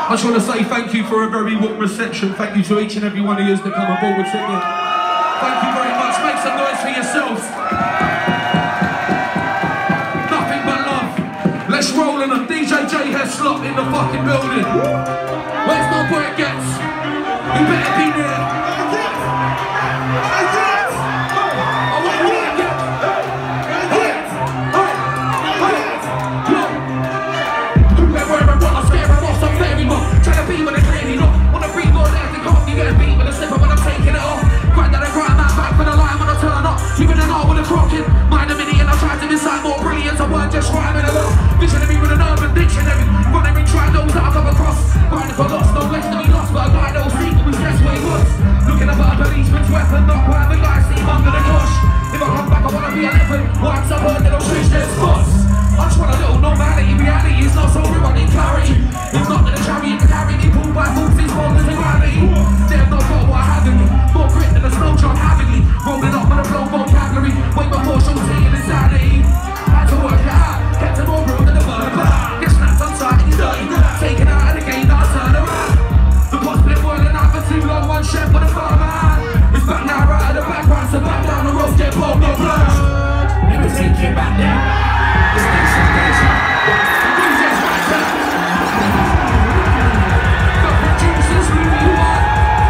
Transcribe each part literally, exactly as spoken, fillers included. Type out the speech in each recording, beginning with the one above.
I just want to say thank you for a very warm reception. Thank you to each and every one of you that come aboard with singing. Thank you very much. Make some noise for yourselves. Nothing but love. Let's roll on them. D J J Heslop in the fucking building. Where's my boy Ghetts? You better be there. Mind a minute and I tried to decide more brilliant. I weren't just rhyming a lot. Visionary with an urban dictionary. Running in triangles that I come across. Grinding for lost, no less to be lost. But a guy that was secret was guess where he was. Looking up at a policeman's weapon, not quite the guy seen under the cosh. If I come back I wanna be eleven. Once I've heard that I'll switch their spots. I just want a little normality. Reality is not so real, I need clarity. It's not that a chariot can carry me. Pulled by forces, boulders and gravity. They have not got what I have in me. More grit than a snow drum avidly. Rolling up with a blow vocabulary. Way before she'll see it insanity. Had to work it out. Kept it more real than a bird. Get snapped on sight and dirty. Taken out of the game, now I turn around. The pot split whirling out for too long. One chef with a firm hand. It's back now, right at the background. So back down the road, get pulled, no blood. Let me take you back there. The station station. D J's right there. The producers who you are.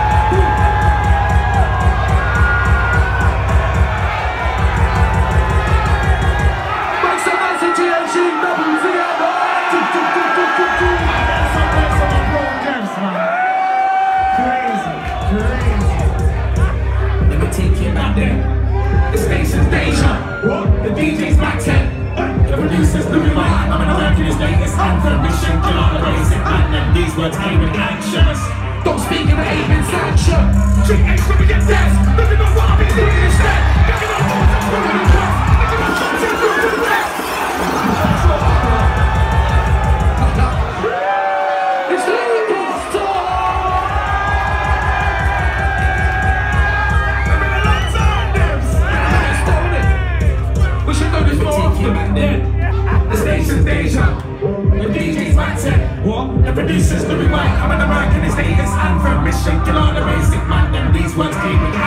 Make some noise in G H G, double Z M O. Crazy, crazy. Let me take you back there. The station's Deja. The D J's back ten. The producers doing my hand. I'm an working his latest anthem. Mission, kill all the basic man. And these words came in anxious. Don't speak in the aiming sanction. Drink extra with your desk. Living on what I've been doing instead. Getting on board and putting in class. Making on shots and moving to the rest. It's the Outcast tour. I've been a long time, Devs. We should do this more often. The station's Deja. The D J's back ten. What? The producers doing right. I'm an American, it's latest anthem. Mission, kill all the basic man. And these words came with